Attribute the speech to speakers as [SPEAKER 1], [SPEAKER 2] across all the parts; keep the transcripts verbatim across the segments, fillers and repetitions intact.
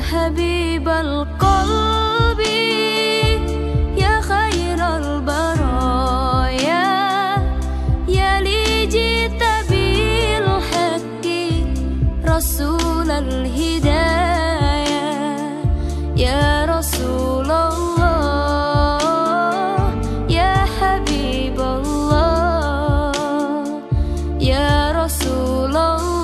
[SPEAKER 1] حبيب القلب يا خير البرايا يا لي جئت بالحق رسول الهدايا يا رسول الله يا حبيب الله يا رسول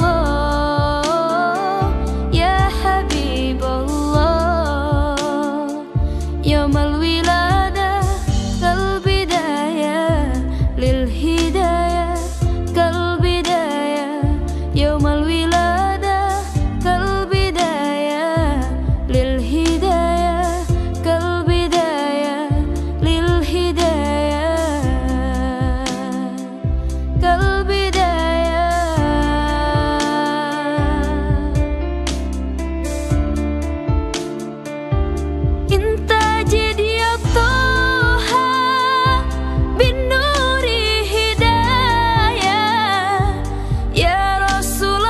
[SPEAKER 1] الله يا حبيب الله يوم الولادة كالبداية للهداية كالبداية يوم الولادة كالبداية للهداية كالبداية للهداية كالبداية انت جد يا طه بالنور هداية يا رسول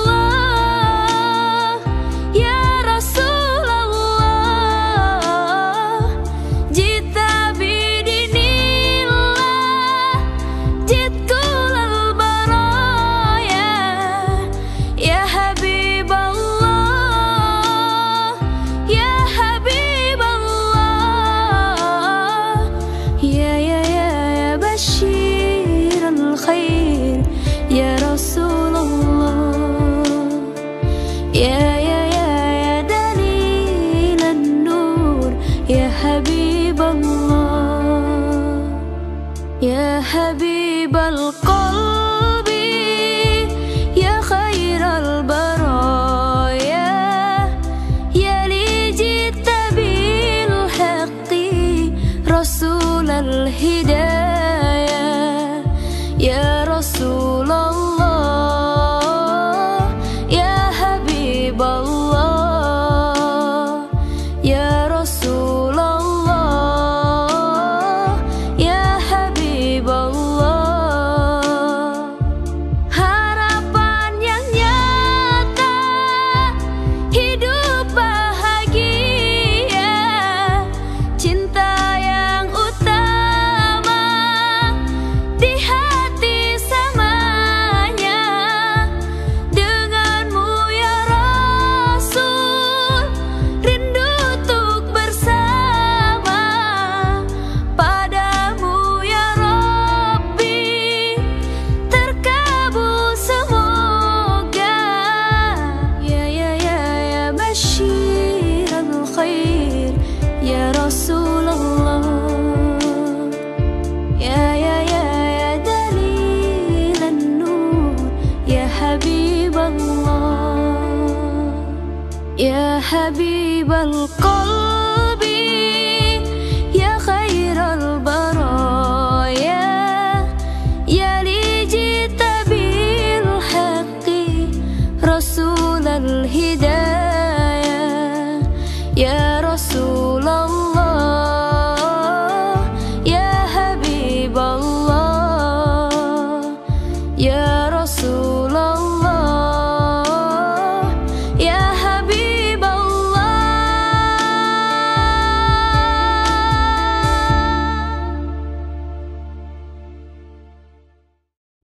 [SPEAKER 1] الله يا رسول الله جئت بدين الله جئت كل البرايا يا حبيب الله يا حبيب الله يا يا يا يا بشير الخير يا رسول الله يا يا يا يا دليل النور يا حبيب الله يا حبيب القلب يا خير البرايا يا لي جئت بالحق رسول الهدايا يا رسول الله يا حبيب الله يا رسول الله يا حبيب الله harapan yang nyata hidup bahagia cinta yang utama di hati samanya denganmu ya Rasul rindu untuk bersama padamu ya Rabbi terkabul semoga ya ya ya ya basyirul khair ya Rasulullah يا يا يا يا دليل النور يا حبيب الله يا حبيب القلب